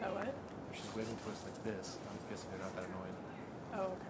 A what? She's waving to us like this. I'm guessing they're not that annoyed. Oh, okay.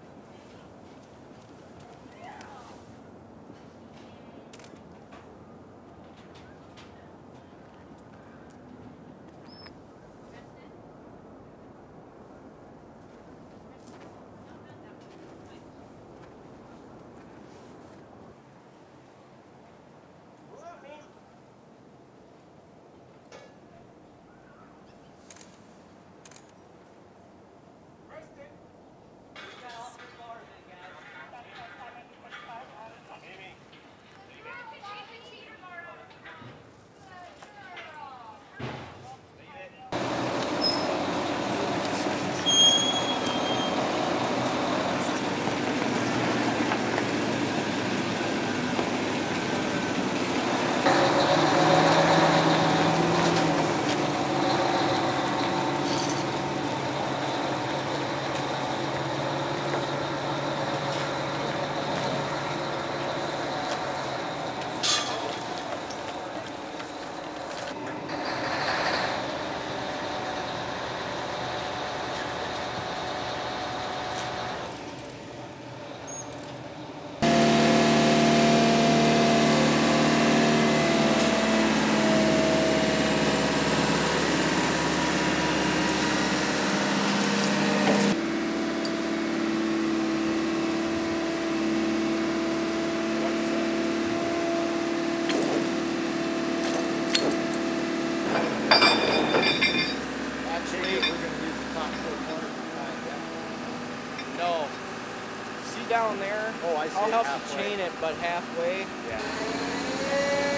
No. See down there? Oh, I see. I'll help Halfway. you chain it, but halfway. Yeah.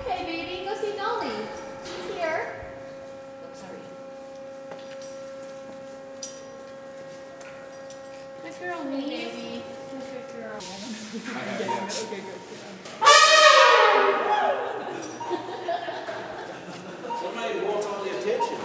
Okay, baby, go see Dolly. She's here. Oh, sorry. Good girl, me. Baby. Good girl. Okay, good. Somebody wants all the attention.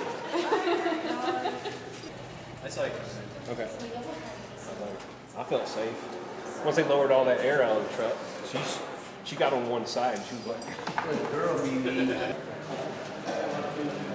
That's like, Okay. I felt safe. Once they lowered all that air out of the truck, she got on one side and she was like, girl, me.